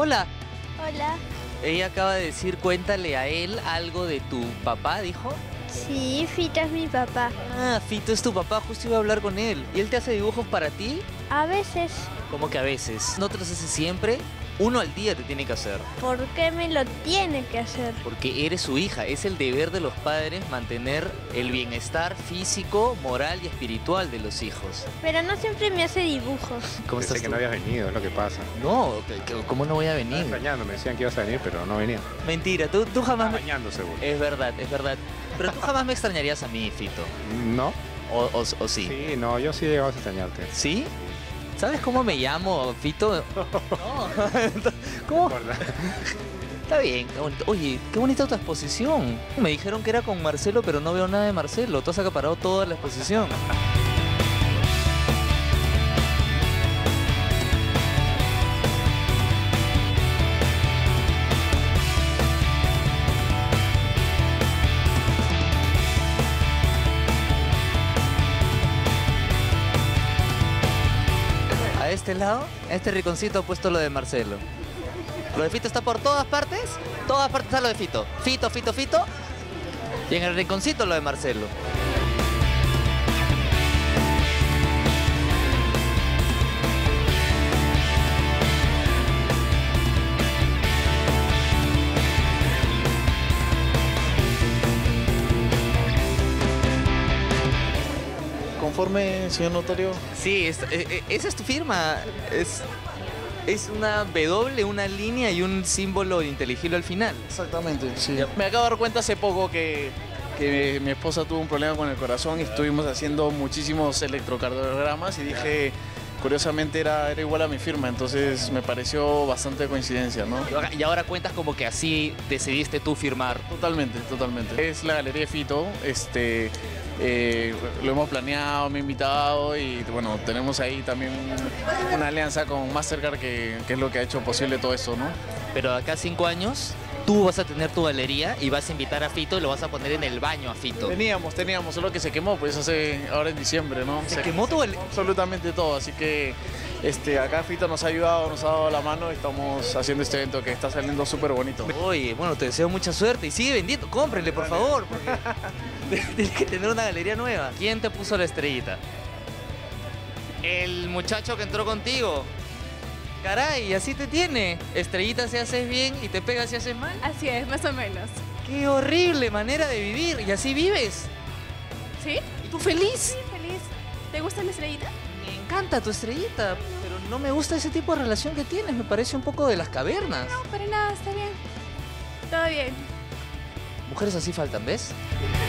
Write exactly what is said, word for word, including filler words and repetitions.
Hola. Hola. Ella acaba de decir, cuéntale a él algo de tu papá, dijo. Sí, Fito es mi papá. Ah, Fito es tu papá, justo iba a hablar con él. ¿Y él te hace dibujos para ti? A veces. Como que a veces. ¿No te los hace siempre? Uno al día te tiene que hacer. ¿Por qué me lo tiene que hacer? Porque eres su hija. Es el deber de los padres mantener el bienestar físico, moral y espiritual de los hijos. Pero no siempre me hace dibujos. ¿Cómo Pensé estás que tú? no habías venido, es lo que pasa. No, ¿cómo no voy a Estaba venir? extrañando, me decían que ibas a venir, pero no venía. Mentira, tú, tú jamás... Estaba me- bañando seguro. Es verdad, es verdad. Pero tú jamás me extrañarías a mí, Fito. ¿No? ¿O, o, o sí? Sí, no, yo sí he llegado a extrañarte. ¿Sí? ¿Sabes cómo me llamo, Fito? No. ¿Cómo? Está bien. qué bonito. Oye, qué bonita tu exposición. Me dijeron que era con Marcelo, pero no veo nada de Marcelo. Tú has acaparado toda la exposición. A este lado, a este rinconcito ha puesto lo de Marcelo. Lo de Fito está por todas partes. Todas partes está lo de Fito. Fito, Fito, Fito. Y en el rinconcito lo de Marcelo. Conforme, señor notario. Sí, es- e- e- esa es tu firma. Es, es una W, una línea y un símbolo inteligible al final. Exactamente, sí. Me acabo de dar cuenta hace poco que, que mi esposa tuvo un problema con el corazón y estuvimos haciendo muchísimos electrocardiogramas y dije, curiosamente era, era igual a mi firma, entonces me pareció bastante coincidencia, ¿no? Y ahora- Y ahora cuentas como que así decidiste tú firmar. Totalmente, totalmente. Es la Galería de Fito, este, eh, lo hemos planeado, me ha invitado y bueno, tenemos ahí también una alianza con Mastercard que, que es lo que ha hecho posible todo eso, ¿no? Pero acá a cinco años, tú vas a tener tu galería y vas a invitar a Fito y lo vas a poner en el baño a Fito. Teníamos, teníamos, solo que se quemó, pues hace, ahora en diciembre, ¿no? ¿Se quemó tu galería? Absolutamente todo, así que este, acá Fito nos ha ayudado, nos ha dado la mano y estamos haciendo este evento que está saliendo súper bonito. Oye, bueno, te deseo mucha suerte y sigue vendiendo. Cómprenle, por favor, porque tienes que tener una galería nueva. ¿Quién te puso la estrellita? El muchacho que entró contigo. Caray, así te tiene. Estrellita si haces bien y te pega si haces mal. Así es, más o menos. Qué horrible manera de vivir. Y así vives. ¿Sí? ¿Y tú feliz? Sí, feliz. ¿Te gusta mi estrellita? Me encanta tu estrellita, pero no me gusta ese tipo de relación que tienes. Me parece un poco de las cavernas. No, para nada, está bien. Todo bien. Mujeres así faltan, ¿ves?